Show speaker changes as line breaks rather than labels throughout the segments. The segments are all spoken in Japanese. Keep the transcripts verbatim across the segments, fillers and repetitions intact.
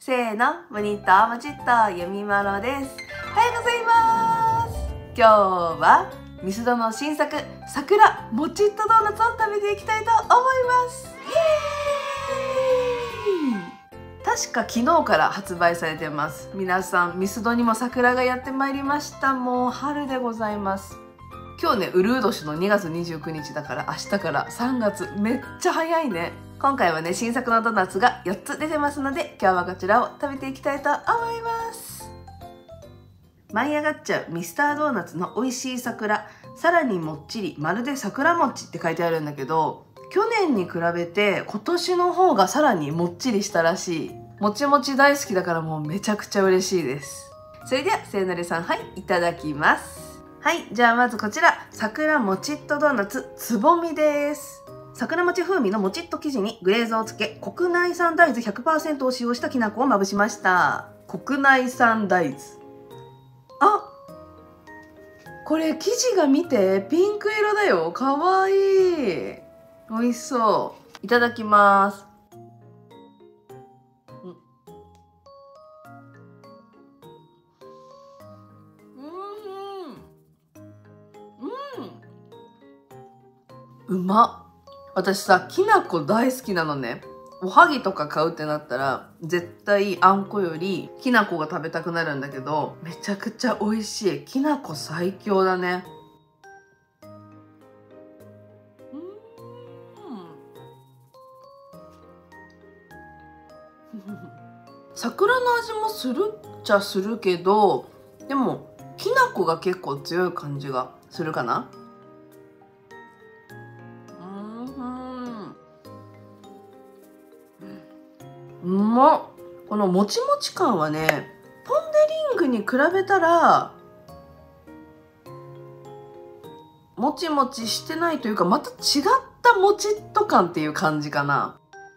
せーの、ムニッともちっとゆみまろです。おはようございます。今日はミスドの新作桜もちっとドーナツを食べていきたいと思います。イエーイ。確か昨日から発売されてます。皆さんミスドにも桜がやってまいりました。もう春でございます。今日ね、うるう年のにがつにじゅうくにちだから明日からさんがつ、めっちゃ早いね。今回はね、新作のドーナツがよっつ出てますので、今日はこちらを食べていきたいと思います。舞い上がっちゃうミスタードーナツの美味しい桜、さらにもっちり、まるで桜餅って書いてあるんだけど、去年に比べて今年の方がさらにもっちりしたらしい。もちもち大好きだからもうめちゃくちゃ嬉しいです。それでは、せいのりさん、はい、いただきます。はい、じゃあまずこちら、桜もちっとドーナツつぼみです。桜餅風味のもちっと生地にグレーズをつけ、国内産大豆 ひゃくパーセント を使用したきな粉をまぶしました。国内産大豆。あ、これ生地が見て、ピンク色だよ。かわいい。美味しそう。いただきます。うん、うまっ。私さ、きな粉大好きなのね。おはぎとか買うってなったら、絶対あんこよりきな粉が食べたくなるんだけど、めちゃくちゃ美味しい。きな粉最強だね。うん。桜の味もするっちゃするけど、でもきな粉が結構強い感じがするかな。うまっ。このもちもち感はね、ポン・デ・リングに比べたらもちもちしてないというか、また違ったもちっと感っていう感じかな。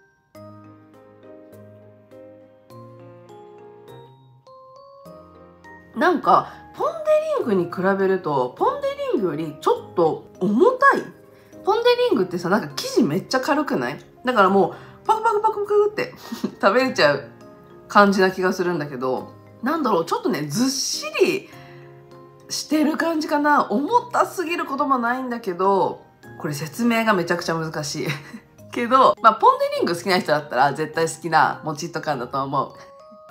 なんかポン・デ・リングに比べると、ポン・デ・リングよりちょっと重たい。ポン・デ・リングってさ、なんか生地めっちゃ軽くない？だからもうパクパクパクパクって食べれちゃう感じな気がするんだけど、なんだろう、ちょっとね、ずっしりしてる感じかな。重たすぎることもないんだけど、これ説明がめちゃくちゃ難しいけど、まあ、ポン・デ・リング好きな人だったら絶対好きなもちっと感だと思う。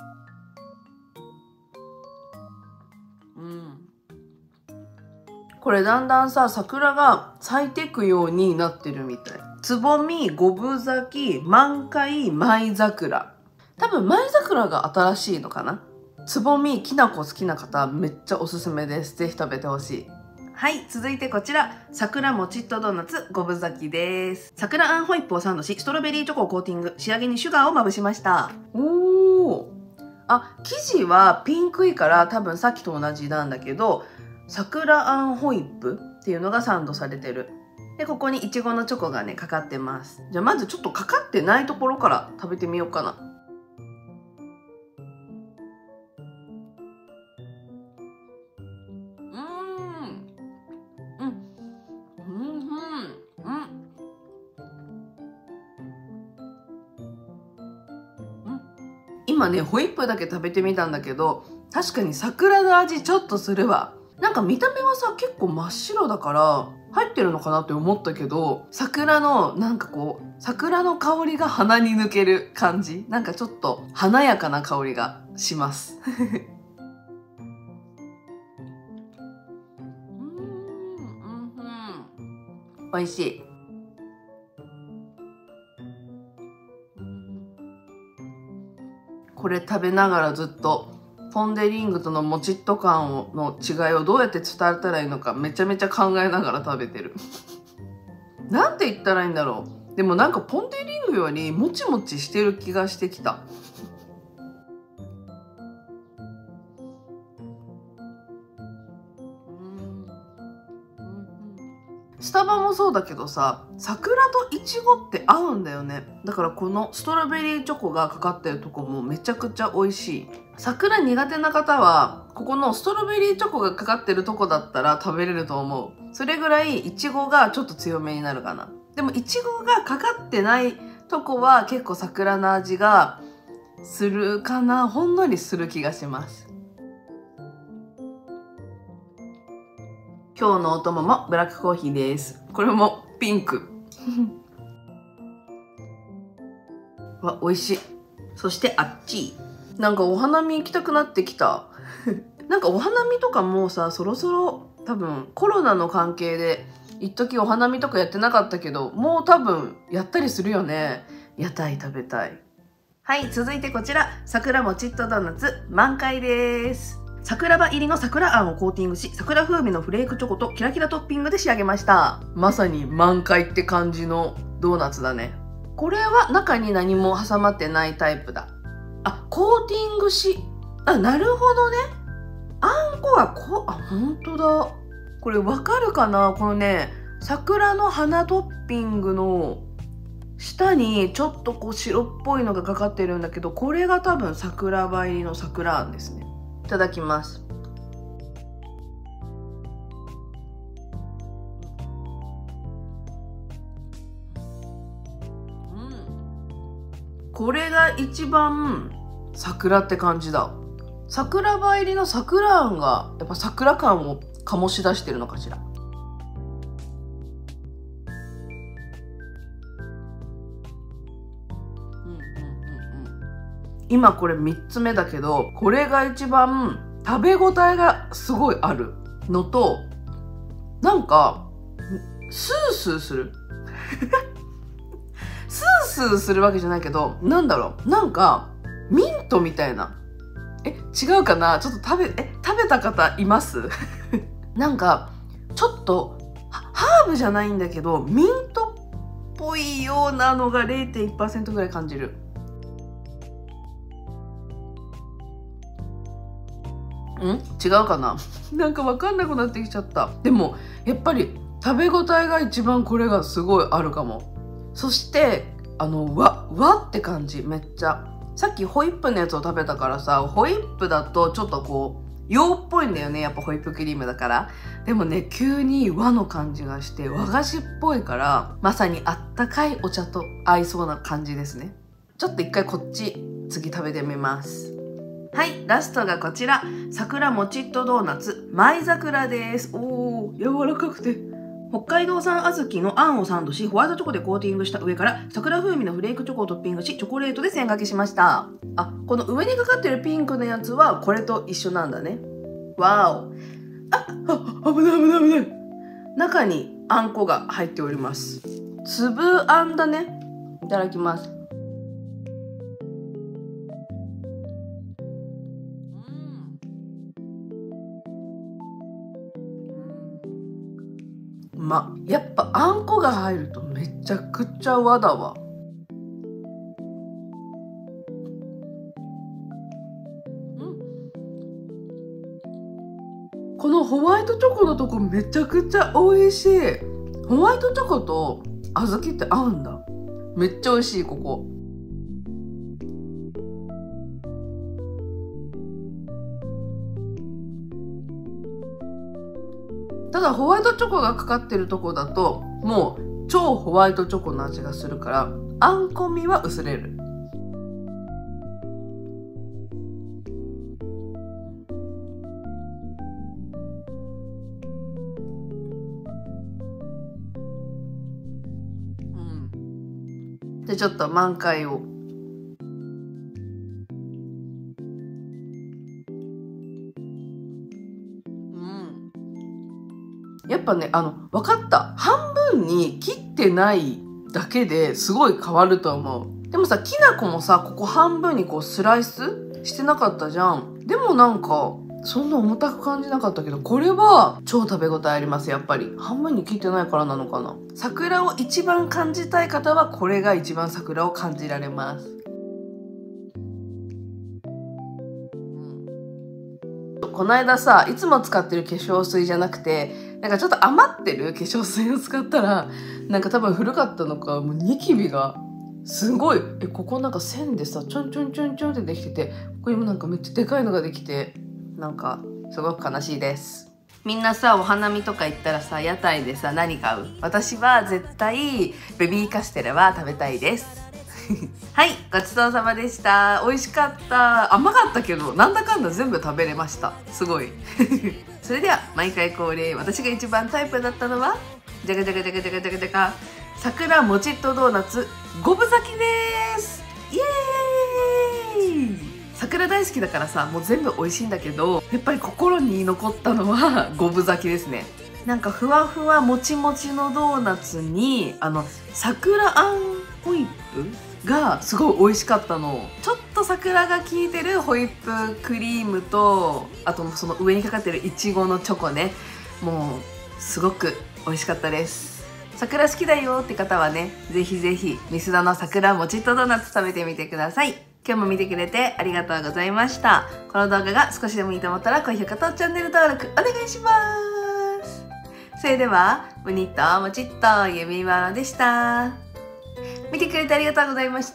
うん、これだんだんさ、桜が咲いていくようになってるみたい。つぼみ、五分咲き、満開、舞桜。多分舞桜が新しいのかな。つぼみ、きな粉好きな方、めっちゃおすすめです。ぜひ食べてほしい。はい、続いてこちら、桜もちっとドーナツ五分咲きです。桜あんホイップをサンドし、ストロベリーチョコをコーティング、仕上げにシュガーをまぶしました。おー。あ、生地はピンクいから多分さっきと同じなんだけど、桜あんホイップっていうのがサンドされてる。で、ここにいちごのチョコがね、かかってます。じゃあまずちょっとかかってないところから食べてみようかな。うーん。うん。うん。うん。うん。今ね、ホイップだけ食べてみたんだけど、確かに桜の味ちょっとするわ。なんか見た目はさ、結構真っ白だから入ってるのかなって思ったけど、桜のなんかこう、桜の香りが鼻に抜ける感じ。なんかちょっと華やかな香りがします。美味しい。これ食べながらずっとポン・デ・リングとのもちっと感をの違いをどうやって伝えたらいいのかめちゃめちゃ考えながら食べてる。なんて言ったらいいんだろう。でもなんかポン・デ・リングよりもちもちしてる気がしてきた。スタバもそうだけどさ、桜とイチゴって合うんだよね。だからこのストロベリーチョコがかかってるとこもめちゃくちゃ美味しい。桜苦手な方は、ここのストロベリーチョコがかかってるとこだったら食べれると思う。それぐらいイチゴがちょっと強めになるかな。でもイチゴがかかってないとこは結構桜の味がするかな。ほんのりする気がします。今日のお供もブラックコーヒーです。これもピンク。わ、美味しい。そしてあっち。なんかお花見行きたくなってきた。なんかお花見とかもうさ、そろそろ多分コロナの関係で一時お花見とかやってなかったけど、もう多分やったりするよね。屋台食べたい。はい、続いてこちら、桜もちっとドーナツ満開です。桜葉入りの桜あんをコーティングし、桜風味のフレークチョコとキラキラトッピングで仕上げました。まさに満開って感じのドーナツだね。これは中に何も挟まってないタイプだ。あ、コーティングし、あ、なるほどね。あんこがこう、あ、ほんとだ。これわかるかな？このね、桜の花トッピングの下にちょっとこう白っぽいのがかかってるんだけど、これが多分桜葉入りの桜あんですね。いただきます。うん、これが一番桜って感じだ。桜葉入りの桜あんがやっぱ桜感を醸し出してるのかしら。今これみっつめだけど、これが一番食べ応えがすごいあるのと、なんかスースーするスースーするわけじゃないけど、なんだろう、なんかミントみたいな。え、違うかな。ちょっと食べえ食べた方いますなんかちょっとハーブじゃないんだけど、ミントっぽいようなのが れいてんいちパーセント ぐらい感じる。ん違うかな。なんか分かんなくなってきちゃった。でもやっぱり食べ応えが一番これがすごいあるかも。そしてあのわわって感じ。めっちゃさっきホイップのやつを食べたからさ、ホイップだとちょっとこう洋っぽいんだよね、やっぱホイップクリームだから。でもね、急に和の感じがして和菓子っぽいから、まさにあったかいお茶と合いそうな感じですね。ちょっと一回こっち次食べてみます。はい、ラストがこちら、桜もちっとドーナツ舞桜です。おー、柔らかくて、北海道産小豆のあんをサンドし、ホワイトチョコでコーティングした上から桜風味のフレークチョコをトッピングし、チョコレートで線掛けしました。あ、この上にかかってるピンクのやつはこれと一緒なんだね。わお。あ、あ、危ない危ない危ない。中にあんこが入っております。粒あんだね。いただきます。ま、やっぱあんこが入るとめちゃくちゃ和だわ。このホワイトチョコのとこめちゃくちゃ美味しい。ホワイトチョコと小豆って合うんだ。めっちゃ美味しい。ここただホワイトチョコがかかってるとこだともう超ホワイトチョコの味がするから、あんこみは薄れる。でちょっと満開を。やっぱね、あの分かった。半分に切ってないだけですごい変わると思う。でもさ、きな粉もさ、ここ半分にこうスライスしてなかったじゃん。でもなんかそんな重たく感じなかったけど、これは超食べ応えあります。やっぱり半分に切ってないからなのかな。桜を一番感じたい方はこれが一番桜を感じられます。この間さ、いつも使ってる化粧水じゃなくて、なんかちょっと余ってる化粧水を使ったら、なんか多分古かったのか、もうニキビがすごい、え、ここなんか線でさ、ちょんちょんちょんちょんってできてて、ここにもなんかめっちゃでかいのができて、なんかすごく悲しいです。みんなさ、お花見とか行ったらさ、屋台でさ、何買う？私は絶対ベビーカステラは食べたいです。 はい、ごちそうさまでした。美味しかった。甘かったけど、なんだかんだ全部食べれました。すごい。それでは、毎回恒例、私が一番タイプだったのは、じゃがじゃがじゃがじゃがじゃがじゃが、桜もちっとドーナツ、ごぶ咲きです。イエーイ！桜大好きだからさ、もう全部美味しいんだけど、やっぱり心に残ったのはごぶ咲きですね。なんかふわふわもちもちのドーナツに、あの、桜あんホイップがすごい美味しかったの。ちょっと桜が効いてるホイップクリームと、あとその上にかかってるいちごのチョコね。もう、すごく美味しかったです。桜好きだよって方はね、ぜひぜひ、ミスドの桜もちっとドーナツ食べてみてください。今日も見てくれてありがとうございました。この動画が少しでもいいと思ったら高評価とチャンネル登録お願いします。それでは、むにっともちっとゆみまろでした。見てくれてありがとうございました。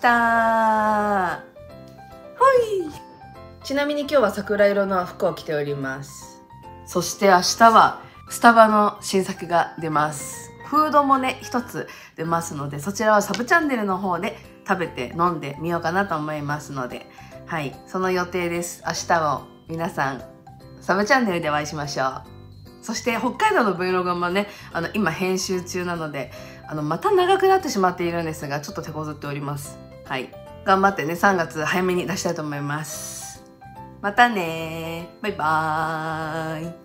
ほい。ちなみに今日は桜色の服を着ております。そして明日はスタバの新作が出ます。フードもね、一つ出ますので、そちらはサブチャンネルの方で食べて飲んでみようかなと思いますので、はい、その予定です。明日も皆さん、サブチャンネルでお会いしましょう。そして北海道の Vlog もね、あの今編集中なので、あのまた長くなってしまっているんですが、ちょっと手こずっております。はい。頑張ってね、さんがつ早めに出したいと思います。またねー。バイバーイ。